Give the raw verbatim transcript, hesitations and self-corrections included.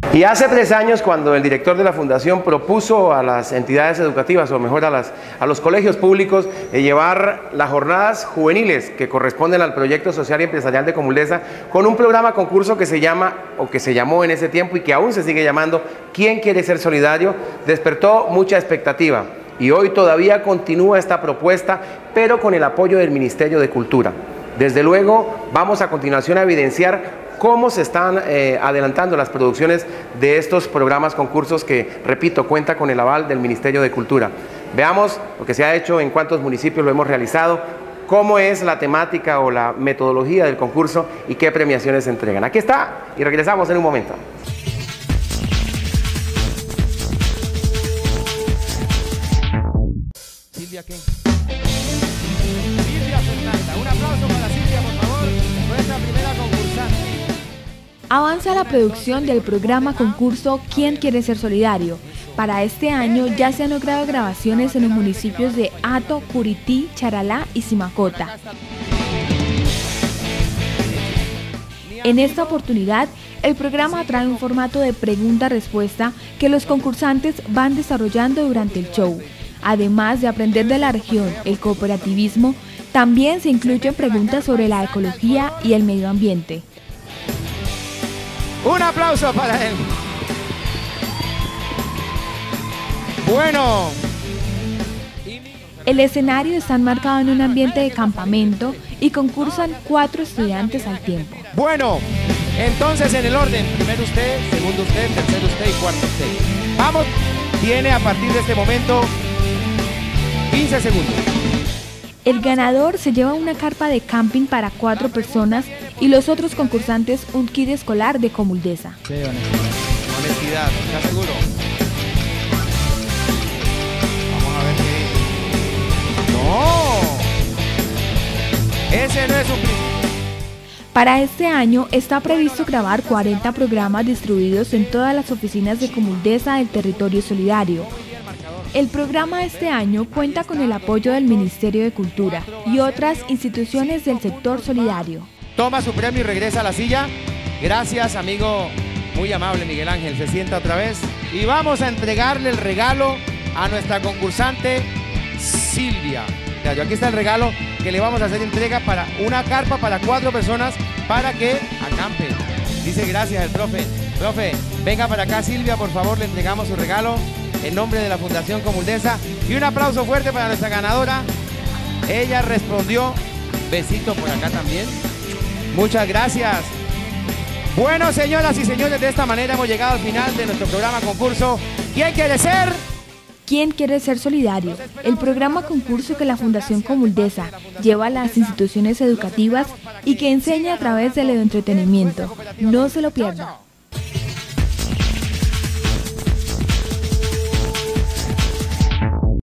Y hace tres años, cuando el director de la Fundación propuso a las entidades educativas, o mejor a, las, a los colegios públicos, eh, llevar las jornadas juveniles que corresponden al proyecto social y empresarial de Comuldesa, con un programa concurso que se llama, o que se llamó en ese tiempo y que aún se sigue llamando, ¿Quién quiere ser solidario?, despertó mucha expectativa. Y hoy todavía continúa esta propuesta, pero con el apoyo del Ministerio de Cultura. Desde luego, vamos a continuación a evidenciar cómo se están eh, adelantando las producciones de estos programas, concursos que, repito, cuenta con el aval del Ministerio de Cultura. Veamos lo que se ha hecho, en cuántos municipios lo hemos realizado, cómo es la temática o la metodología del concurso y qué premiaciones se entregan. Aquí está y regresamos en un momento. Silvia, ¿qué? Silvia Fernanda. Un aplauso para Silvia, por favor, nuestra primera concursante. Avanza la producción del programa concurso ¿Quién quiere ser solidario? Para este año ya se han logrado grabaciones en los municipios de Hato, Curití, Charalá y Simacota. En esta oportunidad, el programa trae un formato de pregunta-respuesta que los concursantes van desarrollando durante el show. Además de aprender de la región, el cooperativismo, también se incluyen preguntas sobre la ecología y el medio ambiente. Un aplauso para él. Bueno. El escenario está enmarcado en un ambiente de campamento y concursan cuatro estudiantes al tiempo. Bueno, entonces en el orden, primero usted, segundo usted, tercero usted y cuarto usted. Vamos, tiene a partir de este momento quince segundos. El ganador se lleva una carpa de camping para cuatro personas y los otros concursantes un kit escolar de Comuldesa. Sí, honestidad. Honestidad, ¿está seguro? Vamos a ver qué. ¡No! Ese no es un... Para este año está previsto grabar cuarenta programas distribuidos en todas las oficinas de Comuldesa del territorio solidario. El programa de este año cuenta con el apoyo del Ministerio de Cultura y otras instituciones del sector solidario. Toma su premio y regresa a la silla. Gracias, amigo muy amable Miguel Ángel. Se sienta otra vez. Y vamos a entregarle el regalo a nuestra concursante Silvia. Aquí está el regalo que le vamos a hacer entrega para una carpa para cuatro personas para que acampe. Dice gracias el profe. Profe, venga para acá Silvia, por favor, le entregamos su regalo en nombre de la Fundación Comuldesa. Y un aplauso fuerte para nuestra ganadora. Ella respondió. Besito por acá también. Muchas gracias. Bueno, señoras y señores, de esta manera hemos llegado al final de nuestro programa concurso ¿Quién quiere ser? ¿Quién quiere ser solidario? El programa concurso que la Fundación Comuldesa lleva a las instituciones educativas y que enseña a través del entretenimiento. No se lo pierdan.